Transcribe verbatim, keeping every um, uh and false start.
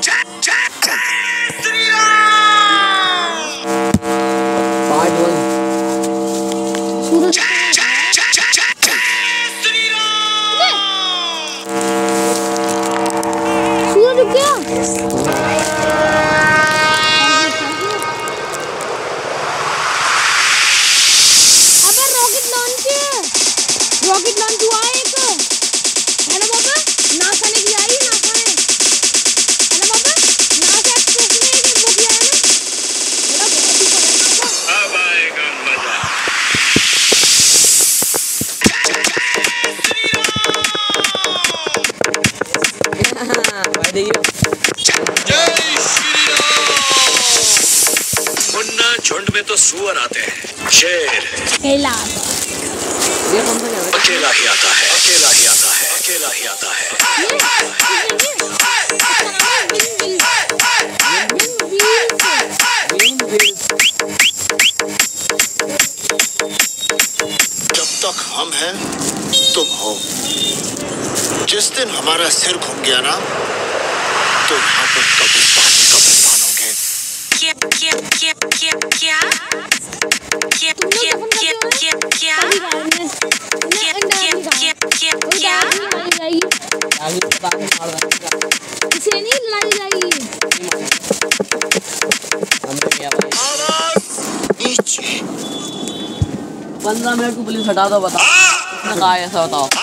Part one. Suraj Suraj रुक गया। अबे रॉकेट लॉन्च रॉकेट लॉन्च हुआ एक। हेलो बाबा नासा ने किया ही नासा ने। हेलो बाबा नासा एक्सप्रेस ने एक वो किया है ना। मेरा बहुत ही पता नासा। अब आएगा मजा। भाई देखिए जय श्री राम। मुन्ना झुंड में तो सुअर आते हैं, शेर अकेला अकेला ही आता है, अकेला ही आता है, अकेला ही आता है। जब तक हम हैं तुम हो, जिस दिन हमारा सिर घूम गया ना तो यहाँ पर कब्रिस्तान ही कब्रिस्तान होंगे। क्या क्या क्या क्या क्या क्या क्या क्या क्या क्या क्या क्या इसे नहीं लड़ाई जाएगी। नीचे पंद्रह मिनट को पुलिस हटा दो। बताओ किसने कहा ऐसा? बताओ।